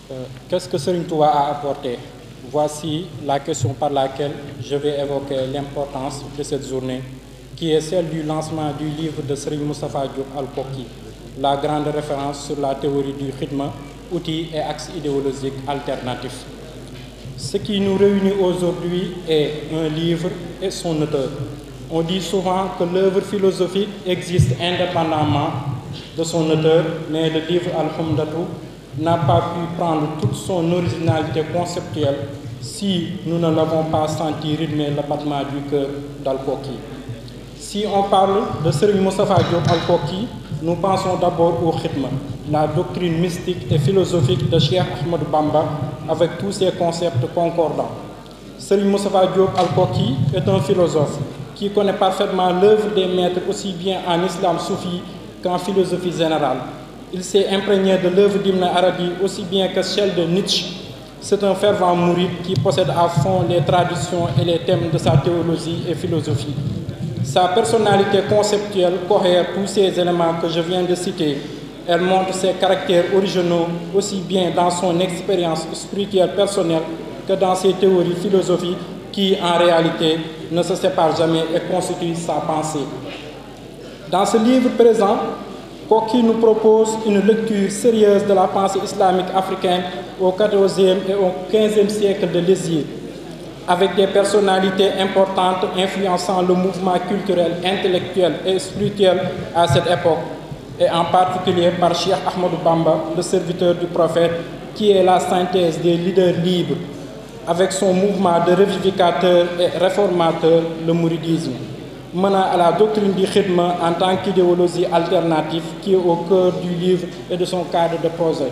Qu'est-ce que Serigne Touba a apporté? Voici la question par laquelle je vais évoquer l'importance de cette journée, qui est celle du lancement du livre de Serigne Moustapha Diop Al-Koki, la grande référence sur la théorie du khidma, outils et axes idéologiques alternatifs. Ce qui nous réunit aujourd'hui est un livre et son auteur. On dit souvent que l'œuvre philosophique existe indépendamment de son auteur, mais le livre Al-Humdatou n'a pas pu prendre toute son originalité conceptuelle si nous ne l'avons pas senti rythmer le battement du cœur d'Al-Koki. Si on parle de Serigne Moustapha Diop Al-Koki, nous pensons d'abord au khidma, la doctrine mystique et philosophique de Cheikh Ahmadou Bamba avec tous ses concepts concordants. Serigne Moustapha Diop Al-Koki est un philosophe qui connaît parfaitement l'œuvre des maîtres aussi bien en islam soufi qu'en philosophie générale. Il s'est imprégné de l'œuvre d'Ibn Arabi aussi bien que celle de Nietzsche. C'est un fervent mouride qui possède à fond les traditions et les thèmes de sa théologie et philosophie. Sa personnalité conceptuelle cohère tous ces éléments que je viens de citer. Elle montre ses caractères originaux aussi bien dans son expérience spirituelle personnelle que dans ses théories philosophiques qui, en réalité, ne se séparent jamais et constituent sa pensée. Dans ce livre présent, Koki nous propose une lecture sérieuse de la pensée islamique africaine au XIVe et au XVe siècle de l'Exil, avec des personnalités importantes influençant le mouvement culturel, intellectuel et spirituel à cette époque, et en particulier par Cheikh Ahmadou Bamba, le serviteur du prophète, qui est la synthèse des leaders libres, avec son mouvement de revivificateur et réformateur, le mouridisme, menant à la doctrine du khidma en tant qu'idéologie alternative qui est au cœur du livre et de son cadre de projet.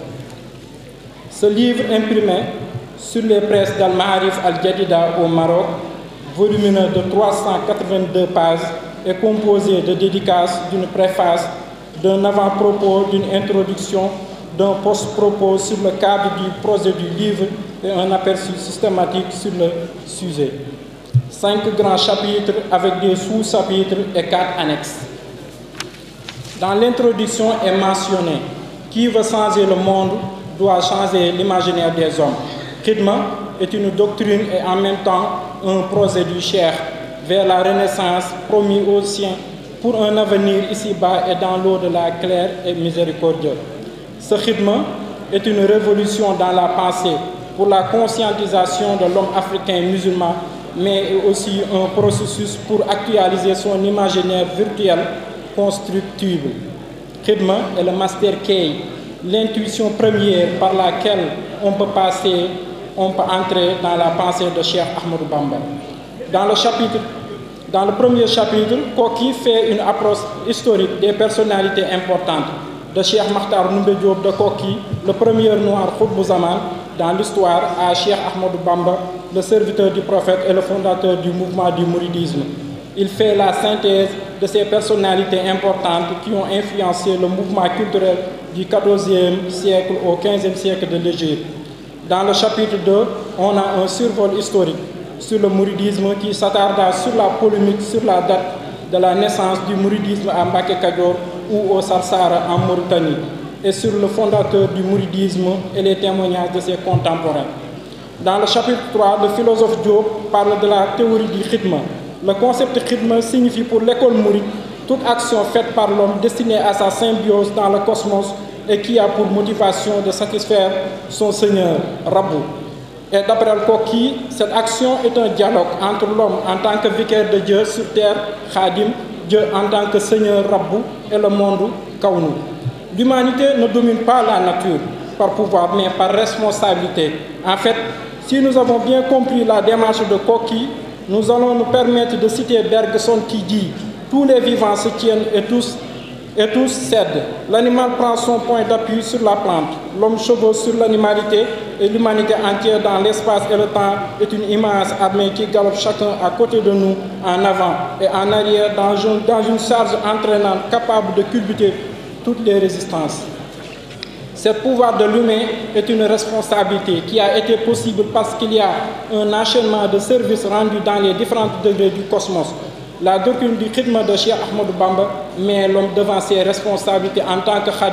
Ce livre imprimé sur les presses d'Al-Ma'arif Al-Jadida au Maroc, volumineux de 382 pages, est composé de dédicaces, d'une préface, d'un avant-propos, d'une introduction, d'un post-propos sur le cadre du projet du livre et un aperçu systématique sur le sujet. 5 grands chapitres avec des sous-chapitres et 4 annexes. Dans l'introduction est mentionné « Qui veut changer le monde doit changer l'imaginaire des hommes ». Khidma est une doctrine et en même temps un projet du Cheikh vers la renaissance promis aux siens pour un avenir ici-bas et dans l'au-delà clair et miséricordieux. Ce khidma est une révolution dans la pensée pour la conscientisation de l'homme africain musulman, mais aussi un processus pour actualiser son imaginaire virtuel constructible. Khidma est le master key, l'intuition première par laquelle on peut entrer dans la pensée de Cheikh Ahmadou Bamba. Dans le premier chapitre, Koki fait une approche historique des personnalités importantes de Cheikh Makhtar Ndoumbé Diop de Koki, le premier noir Khutbou Zaman dans l'histoire, à Cheikh Ahmadou Bamba, le serviteur du prophète et le fondateur du mouvement du mouridisme. Il fait la synthèse de ces personnalités importantes qui ont influencé le mouvement culturel du XIVe siècle au XVe siècle de l'Égypte. Dans le chapitre 2, on a un survol historique sur le mouridisme qui s'attarda sur la polémique sur la date de la naissance du mouridisme à Mbacké Kadior ou au Sarsara en Mauritanie, et sur le fondateur du mouridisme et les témoignages de ses contemporains. Dans le chapitre 3, le philosophe Diop parle de la théorie du khidma. Le concept khidma signifie pour l'école mouride toute action faite par l'homme destinée à sa symbiose dans le cosmos et qui a pour motivation de satisfaire son Seigneur, Rabbou. Et d'après Al-Koki, cette action est un dialogue entre l'homme en tant que vicaire de Dieu sur terre, Khadim, Dieu en tant que Seigneur Rabbou et le monde Kawnou. L'humanité ne domine pas la nature par pouvoir, mais par responsabilité. En fait, si nous avons bien compris la démarche de Koki, nous allons nous permettre de citer Bergson qui dit « Tous les vivants se tiennent et tous cèdent. L'animal prend son point d'appui sur la plante. L'homme chevauche sur l'animalité et l'humanité entière dans l'espace et le temps est une immense armée qui galope chacun à côté de nous, en avant et en arrière, dans une charge entraînante capable de culbuter toutes les résistances. » Ce pouvoir de l'humain est une responsabilité qui a été possible parce qu'il y a un enchaînement de services rendus dans les différents degrés du cosmos. La doctrine du khidma de Cheikh Ahmadou Bamba met l'homme devant ses responsabilités en tant que khadim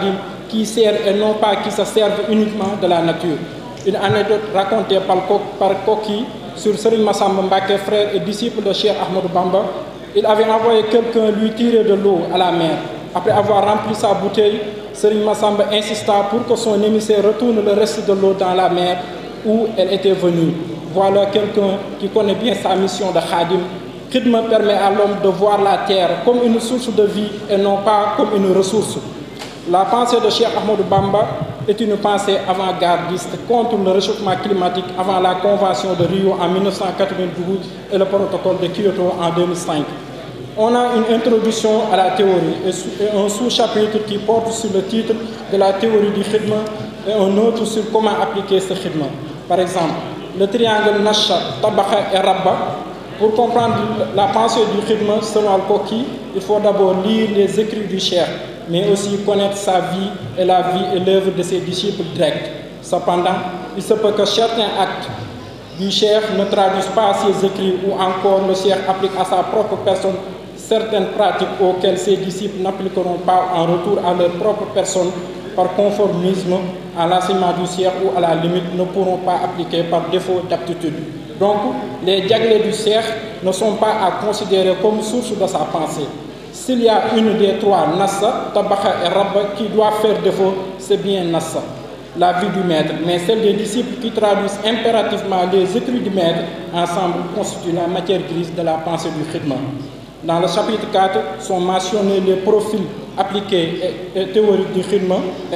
qui sert et non pas qui se servent uniquement de la nature. Une anecdote racontée par Koki sur Serigne Massamba Mbacké, frère et disciple de Cheikh Ahmadou Bamba. Il avait envoyé quelqu'un lui tirer de l'eau à la mer. Après avoir rempli sa bouteille, Serigne Massamba insista pour que son émissaire retourne le reste de l'eau dans la mer où elle était venue. Voilà quelqu'un qui connaît bien sa mission de khadim. Khidma permet à l'homme de voir la terre comme une source de vie et non pas comme une ressource. La pensée de Cheikh Ahmadou Bamba est une pensée avant-gardiste contre le réchauffement climatique avant la Convention de Rio en 1992 et le protocole de Kyoto en 2005. On a une introduction à la théorie et un sous-chapitre qui porte sur le titre de la théorie du khidma et un autre sur comment appliquer ce khidma. Par exemple, le triangle Nasha, Tabakha et Rabba. Pour comprendre la pensée du khidma selon Al-Koki, il faut d'abord lire les écrits du Cheikh, mais aussi connaître sa vie et la vie et l'œuvre de ses disciples directs. Cependant, il se peut que certains actes du Cheikh ne traduisent pas ses écrits ou encore le Cheikh applique à sa propre personne certaines pratiques auxquelles ses disciples n'appliqueront pas en retour à leur propre personne par conformisme à l'enseignement du Cheikh ou à la limite ne pourront pas appliquer par défaut d'aptitude. Donc, les diaglés du Cheikh ne sont pas à considérer comme source de sa pensée. S'il y a une des trois, Nassa, Tabakha et Rabba, qui doit faire défaut, c'est bien Nassa, la vie du maître. Mais celle des disciples qui traduisent impérativement les écrits du maître, ensemble constituent la matière grise de la pensée du khidma. Dans le chapitre 4 sont mentionnés les profils appliqués et théoriques du khidma. Et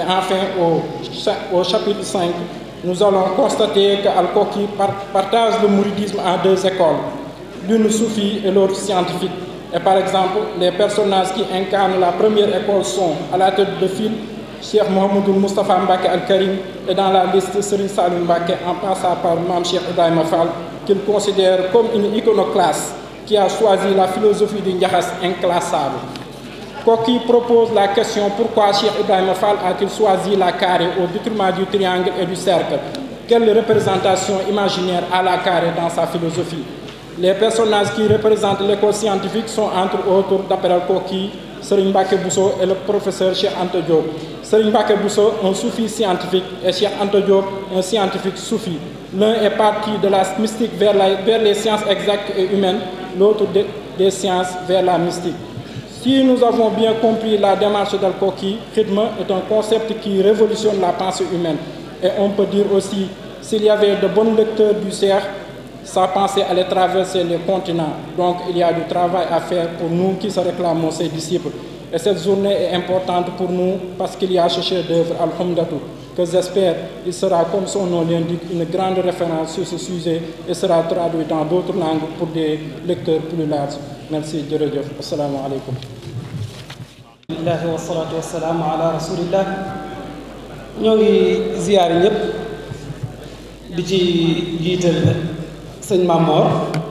enfin, au chapitre 5, nous allons constater que Al-Koki partage le mouridisme en deux écoles, l'une soufie et l'autre scientifique. Et par exemple, les personnages qui incarnent la première école sont, à la tête de file, Cheikh Mohamedou Moustapha Mbacké Al-Karim, et dans la liste Serigne Salim Mbacké, en passant par Mame Cheikh Ibrahima Fall, qu'il considère comme une iconoclaste qui a choisi la philosophie du Ndiakhas inclassable. Koki propose la question pourquoi Cheikh Ibrahima Fall a-t-il choisi la carré au détriment du triangle et du cercle? Quelle représentation imaginaire a la carré dans sa philosophie? Les personnages qui représentent l'école scientifique sont entre autres, d'après Koki, Serigne Mbacké Bousso et le professeur Cheikh Anta Diop. Serigne Mbacké Bousso, un soufi scientifique, et Cheikh Anta Diop, un scientifique soufi. L'un est parti de la mystique vers les sciences exactes et humaines, l'autre des sciences vers la mystique. Si nous avons bien compris la démarche d'Al-Koki, khidma est un concept qui révolutionne la pensée humaine. Et on peut dire aussi, s'il y avait de bons lecteurs du Cheikh, sa pensée allait traverser les continents. Donc il y a du travail à faire pour nous qui se réclamons ses disciples. Et cette journée est importante pour nous parce qu'il y a ce chef-d'œuvre Al-Humdatou, que j'espère il sera, comme son nom l'indique, une grande référence sur ce sujet et sera traduit dans d'autres langues pour des lecteurs plus larges. Merci, jërëjëf. Assalamu alaikum. Alhamdulillah wa salatu wa salam ala rasulillah. Ñoo ngi ziyaar ñëpp di ci jiital sëñ Mamor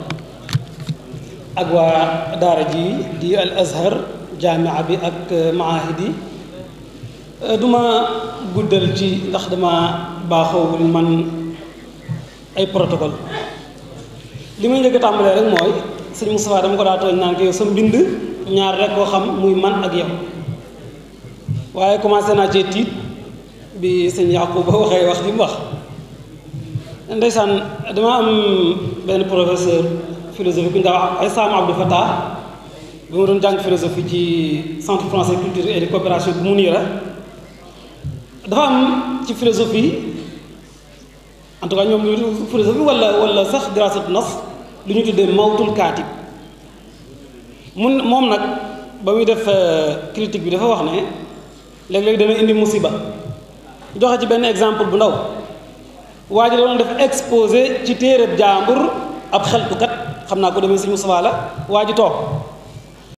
ak waa daara ji di Al Azhar jaamia bi ak maahidi duma guddal ci ndax dama baaxoowul man ay protocole li may njëkk a tàmbalee rek mooy sëñ Moustapha dama ko daa tooñ naan ko yow sa mbind ñaar rek koo xam muy man ak yow waaye commencé naa cee tiit bi sëñ Yaquba waxee wax li mu wax ndeysaan dama am benn professeur philosophie ku ñu daa wax ay Sam Abdou Fattah bi ma doon jàng philosophie ci centre français culture et de coopération bu Mounira dafa am ci philosophie en tout cas ñoom ñu philosophie wala sax dirasatu nas lu ñu tuddee mawtul kaatib moom nag ba muy def critique bi dafa wax ne léeg-léeg dana indi musiba joxe ci benn exemple bu ndaw waa ji la doon def exposé ci téereb jàmbur ab xeltukat xam naa ko demee sëñ Moustapha la waa ji toog